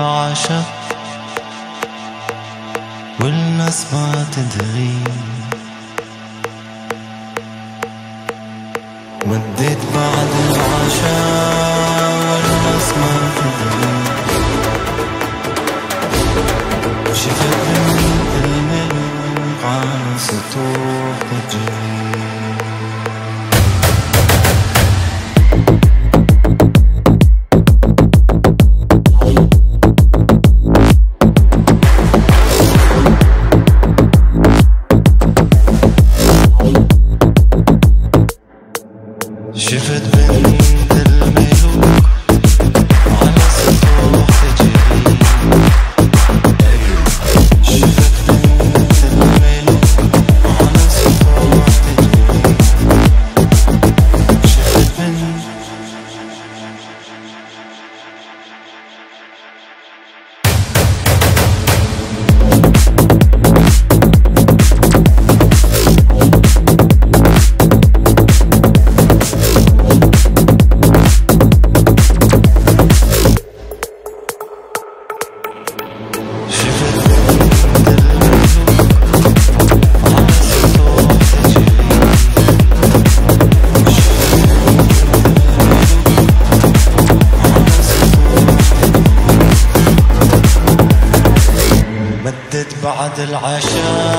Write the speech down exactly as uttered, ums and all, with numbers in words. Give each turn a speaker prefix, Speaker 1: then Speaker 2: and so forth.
Speaker 1: العشا والناس ما تدري. مديت بعد العشا والناس ما تدري. شفت بنت الملوك على سطوح تجري. شفت بنت الملوك على سطوح تجري. شفت بنت الملوك على سطوح تجري. شفت بنت مدت بعد العشاء